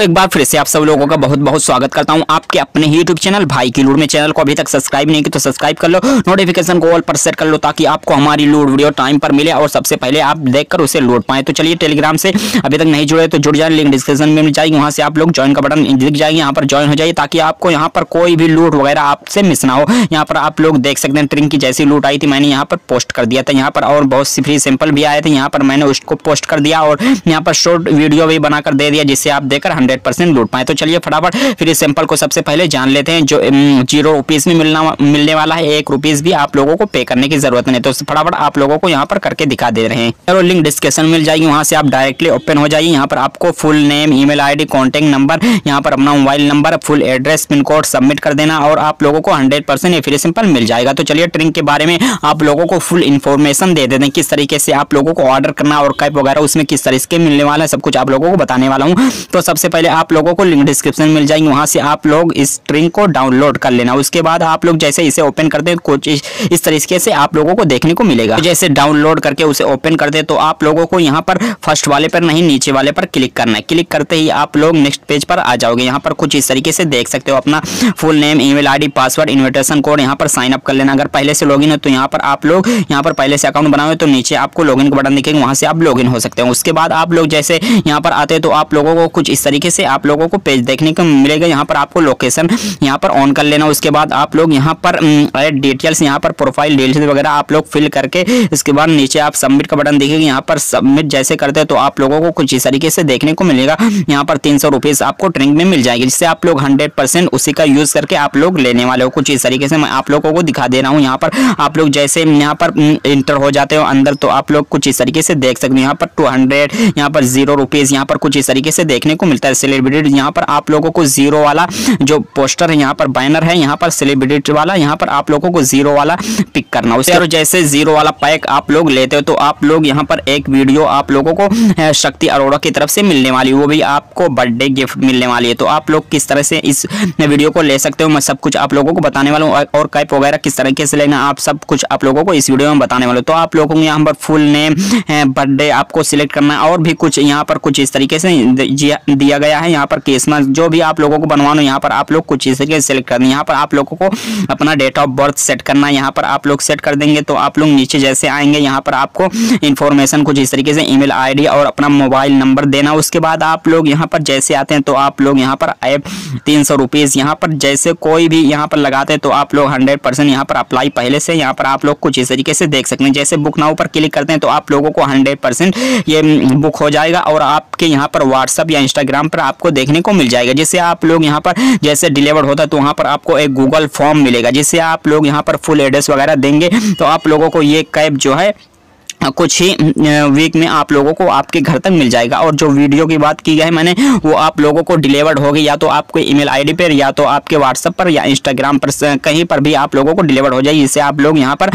एक बार फिर से आप सब लोगों का बहुत बहुत स्वागत करता हूं आपके अपने YouTube चैनल भाई की लूट में। चैनल को अभी तक सब्सक्राइब नहीं किया तो सब्सक्राइब कर लो, नोटिफिकेशन को ऑल पर सेट कर लो ताकि आपको हमारी लूट वीडियो टाइम पर मिले और सबसे पहले आप देखकर उसे लूट पाए। तो चलिए, टेलीग्राम से अभी तक नहीं जुड़े तो जुड़ जाए, लिंक डिस्क्रिप्शन में मिल जाएगी, वहां से आप लोग ज्वाइन का बटन दिख जाएगी, यहाँ पर ज्वाइन हो जाइए ताकि आपको यहाँ पर कोई भी लूट वगैरह आपसे मिस ना हो। यहाँ पर आप लोग देख सकते हैं ट्रिंग की जैसी लूट आई थी मैंने यहाँ पर पोस्ट कर दिया था यहाँ पर, और बहुत सी फ्री सिंपल भी आए थे यहाँ पर, मैंने उसको पोस्ट कर दिया और यहाँ पर शॉर्ट वीडियो भी बनाकर दे दिया जिससे आप देखकर 100% लूट पाए। तो चलिए फटाफट फिर सैंपल को सबसे पहले जान लेते हैं जो 0 रुपीज में मिलने वाला है। 1 रुपीज भी आप लोगों को पे करने की जरूरत नहीं, तो फटाफट आप लोगों को यहाँ पर करके दिखा दे रहे हैं। और लिंक डिस्क्रिप्शन मिल जाएगी, वहां से आप डायरेक्टली ओपन हो जाइए। यहाँ पर आपको full name, email ID, contact number, यहाँ पर अपना mobile number, full address, pin code submit कर देना और आप लोगों को 100% ये फ्री सिंपल मिल जाएगा। तो चलिए ट्रिंग के बारे में आप लोगों को फुल इन्फॉर्मेशन दे देते हैं, किस तरीके से आप लोगों को ऑर्डर करना और कैप वगैरह उसमें किस तरीके के मिलने वाला है, सब कुछ आप लोगों को बताने वाला हूँ। तो सबसे पहले आप लोगों को लिंक डिस्क्रिप्शन मिल जाएंगे, वहां से आप लोग इस ट्रिंग को डाउनलोड कर लेना। उसके बाद आप लोग जैसे इसे ओपन करते हैं कुछ इस तरीके से आप लोगों को देखने को मिलेगा। जैसे डाउनलोड करके उसे ओपन कर दे तो आप लोगों को यहाँ पर फर्स्ट वाले पर नहीं नीचे वाले पर क्लिक करना है। क्लिक करते ही आप लोग नेक्स्ट पेज पर आ जाओगे। यहाँ पर कुछ इस तरीके से देख सकते हो, अपना full name, email ID, password, invitation code यहाँ पर साइन अप कर लेना। अगर पहले से लॉगिन है तो यहाँ पर आप लोग यहाँ पर पहले से अकाउंट बनाओ तो नीचे आपको लॉगिन का बटन दिखेगा, वहां से आप लॉगिन हो सकते हैं। उसके बाद आप लोग जैसे यहाँ पर आते हैं तो आप लोगों को कुछ इस तरीके से आप लोगों को पेज देखने को मिलेगा। यहाँ पर आपको लोकेशन यहाँ पर ऑन कर लेना। उसके बाद आप लोग यहाँ पर ऐड डिटेल्स, यहाँ पर प्रोफाइल डिटेल्स वगैरह आप लोग फिल करके इसके बाद नीचे आप सबमिट का बटन दिखेगा। यहाँ पर सबमिट जैसे करते हैं तो आप लोगों को कुछ इस तरीके से देखने को मिलेगा। यहाँ पर 300 रुपीज आपको ट्रिंग में मिल जाएगी, जिससे आप लोग 100% उसी का यूज करके आप लोग लेने वाले हो। कुछ इस तरीके से मैं आप लोगों को दिखा दे रहा हूँ। यहाँ पर आप लोग जैसे यहाँ पर इंटर हो जाते हो अंदर तो आप लोग कुछ इस तरीके से देख सकते हो। यहाँ पर 200, यहाँ पर 0 रुपीज, यहाँ पर कुछ इस तरीके से देखने को मिलता है। सेलिब्रिटी यहाँ पर आप लोगों को 0 वाला जो पोस्टर है, यहाँ पर बैनर है, यहाँ पर सेलिब्रिटी वाला, यहाँ पर आप लोगों को 0 वाला पिक करना। उसके जैसे 0 वाला पैक आप लोग लेते हो तो आप लोग यहाँ पर एक वीडियो आप लोगों को शक्ति अरोड़ा की तरफ से मिलने वाली, वो भी आपको बर्थडे गिफ्ट मिलने वाली है। तो आप लोग किस तरह से इस वीडियो को ले सकते हो मैं सब कुछ आप लोगों को बताने वाला हूँ, और कैप वगैरह किस तरीके से लेना आप सब कुछ आप लोगों को इस वीडियो में बताने वाला हूँ। तो आप लोगों को यहाँ पर फुल नेम, बर्थडे आपको सिलेक्ट करना है और भी कुछ यहाँ पर कुछ इस तरीके से दिया गया है। यहाँ पर क्रिसमस जो भी आप लोगों को बनवाना, यहाँ पर आप लोग कुछ इस तरीके से सिलेक्ट करना है। यहाँ पर आप लोगों को अपना डेट ऑफ बर्थ सेट करना है। यहाँ पर आप लोग सेट कर देंगे तो आप लोग नीचे जैसे आएंगे यहाँ पर आपको इन्फॉर्मेशन कुछ इस तरीके से ईमेल आईडी और अपना मोबाइल नंबर देना। उसके बाद आप लोग यहाँ पर जैसे आते हैं तो आप लोग यहाँ पर 300 रुपीज यहाँ पर जैसे कोई भी यहाँ पर लगाते हैं तो आप लोग 100% यहाँ पर अप्लाई पहले से यहाँ पर आप लोग कुछ इस तरीके से देख सकते हैं। जैसे बुक नाउ पर क्लिक करते हैं तो आप लोगों को 100% ये बुक हो जाएगा और आपके यहाँ पर व्हाट्सएप या इंस्टाग्राम पर आपको देखने को मिल जाएगा। जिससे आप लोग यहाँ पर जैसे डिलीवर होता है तो वहाँ पर आपको एक गूगल फॉर्म मिलेगा, जिससे आप लोग यहाँ पर फुल एड्रेस वगैरह देंगे तो आप लोगों को ये कैप जो है कुछ ही वीक में आप लोगों को आपके घर तक मिल जाएगा। और जो वीडियो की बात की है मैंने वो आप लोगों को डिलीवर्ड होगी या तो आपके ईमेल आईडी पर या तो आपके व्हाट्सएप पर या इंस्टाग्राम पर, कहीं पर भी आप लोगों को डिलीवर्ड हो जाएगी। इससे आप लोग यहाँ पर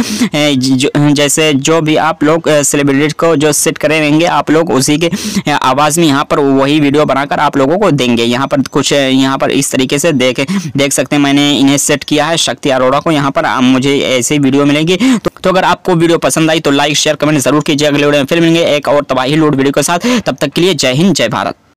जैसे जो भी आप लोग सेलिब्रिटी को जो सेट करेंगे आप लोग उसी के आवाज़ में यहाँ पर वही वीडियो बनाकर आप लोगों को देंगे। यहाँ पर कुछ यहाँ पर इस तरीके से देख सकते हैं मैंने इन्हें सेट किया है शक्ति अरोड़ा को। यहाँ पर मुझे ऐसी वीडियो मिलेगी। तो अगर आपको वीडियो पसंद आई तो लाइक शेयर कमेंट जरूर कीजिए। अगले वीडियो में फिर मिलेंगे एक और तबाही लूट वीडियो के साथ। तब तक के लिए जय हिंद, जय भारत।